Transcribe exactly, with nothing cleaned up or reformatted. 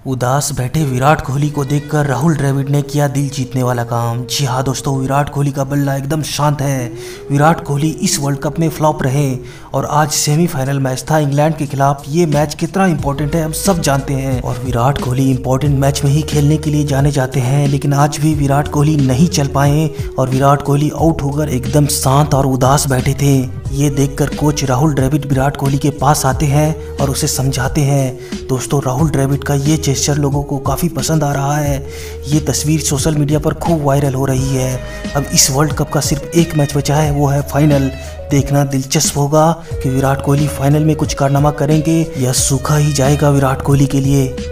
उदास बैठे विराट कोहली को देखकर राहुल द्रविड़ ने किया दिल जीतने वाला काम। जी हाँ दोस्तों, विराट कोहली का बल्ला एकदम शांत है। विराट कोहली इस वर्ल्ड कप में फ्लॉप रहे और आज सेमीफाइनल मैच था इंग्लैंड के खिलाफ। ये मैच कितना इंपॉर्टेंट है हम सब जानते हैं और विराट कोहली इंपॉर्टेंट मैच में ही खेलने के लिए जाने जाते हैं, लेकिन आज भी विराट कोहली नहीं चल पाए और विराट कोहली आउट होकर एकदम शांत और उदास बैठे थे। ये देखकर कोच राहुल द्रविड़ विराट कोहली के पास आते हैं और उसे समझाते हैं। दोस्तों, राहुल द्रविड़ का ये जेस्चर लोगों को काफ़ी पसंद आ रहा है। ये तस्वीर सोशल मीडिया पर खूब वायरल हो रही है। अब इस वर्ल्ड कप का सिर्फ एक मैच बचा है, वो है फाइनल। देखना दिलचस्प होगा कि विराट कोहली फाइनल में कुछ कारनामा करेंगे या सूखा ही जाएगा विराट कोहली के लिए।